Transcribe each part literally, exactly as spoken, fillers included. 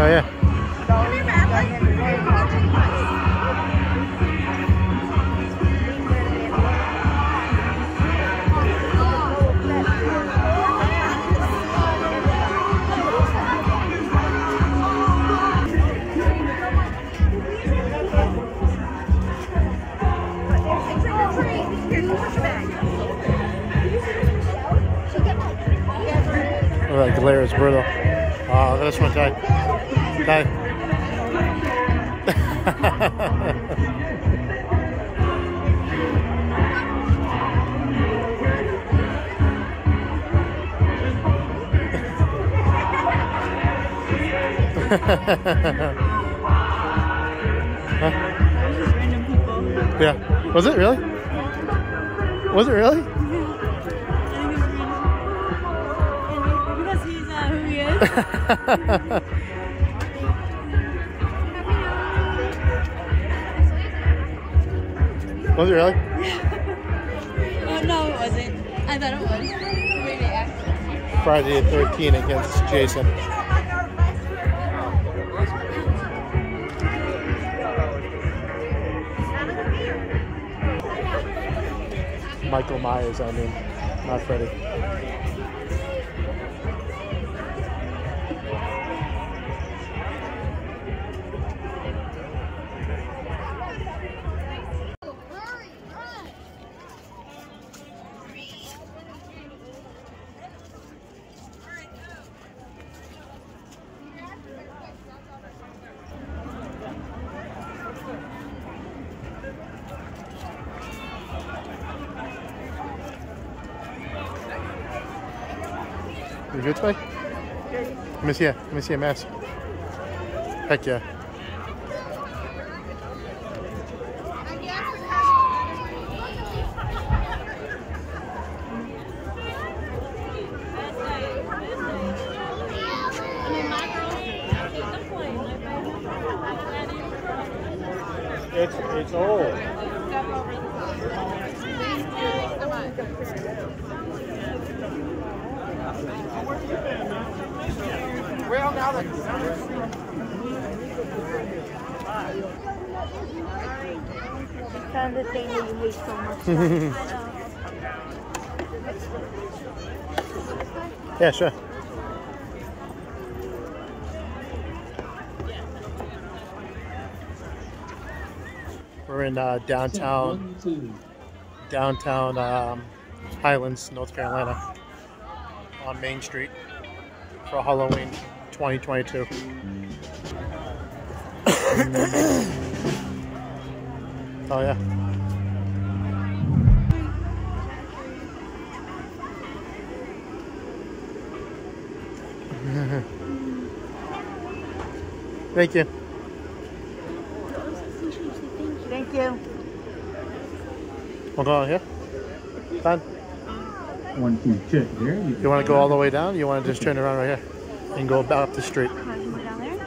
Oh yeah. Oh, that glare is brutal. Oh, this one, Ty. Ty. Huh? Random people. Yeah. Was it really? Was it really? Because he's uh, who he is. Was it really? Oh no, it wasn't. I thought it was. Maybe actually. Friday the thirteenth against Jason. Michael Myers, I mean, not Freddy. You good, Spike? Let me see it. Let me see a mess. Heck yeah. It's it's old. Well, now that Found the thing that you hate so much. Yeah, sure. We're in uh, downtown, downtown um, Highlands, North Carolina, on Main Street for Halloween twenty twenty-two. Oh yeah. Thank you. Thank you. We'll go on here. Done. One, two, check there. You, You want to go all the way down? You want to just turn around right here and go back up the street? How do you go down there?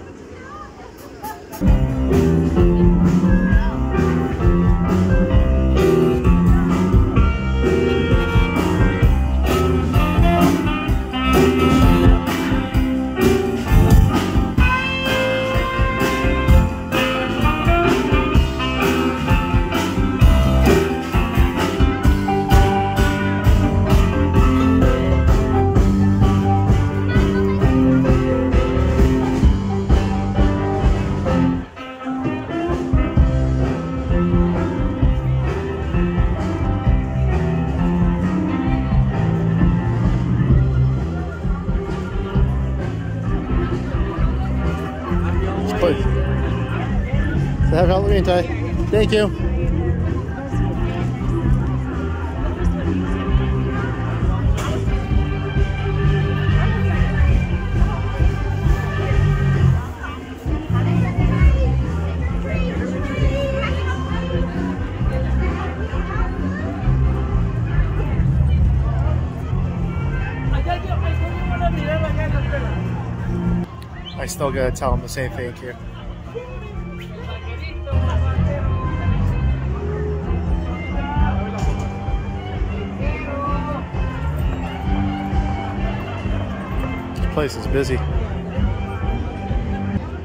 Please. So have Halloween, Ty. Thank you. I still gotta tell him the same thank you. This place is busy.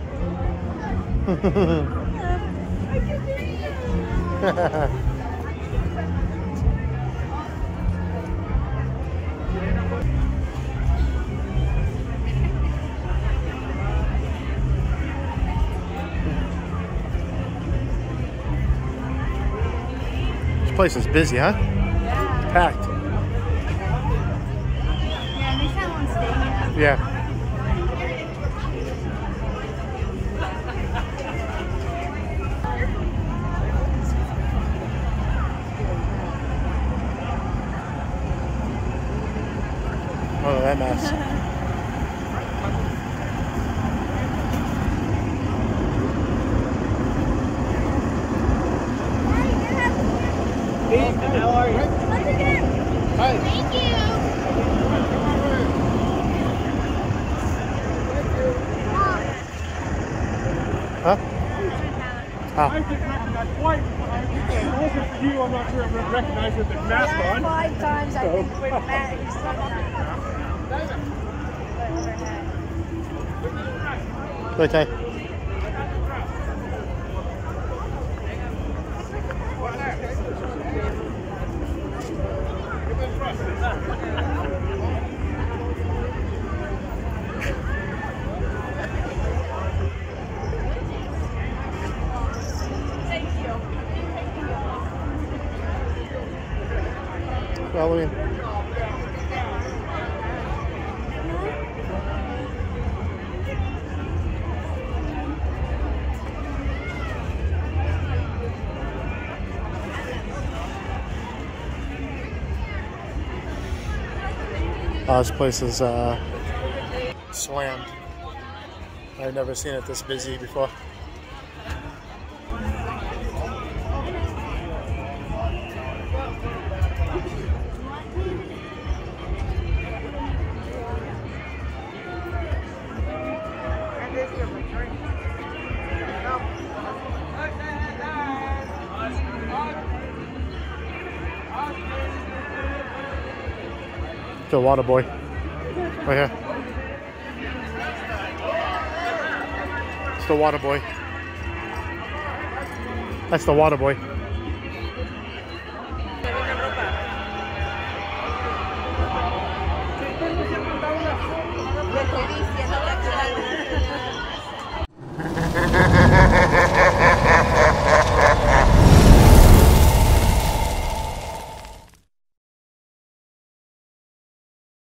This place is busy, huh? Yeah. Packed. Yeah, makes that one stay here. Yeah. Oh, that mess. How are you? Once again. Hi. Thank you. Huh? Oh. I didn't recognize quite. I'm looking for you. I'm not sure I'm going to recognize with the mask Yeah, on. five times I think with Matt. He's so Okay. Halloween. Oh, this place is uh, slammed. I've never seen it this busy before. The water boy, right here. It's the water boy. That's the water boy.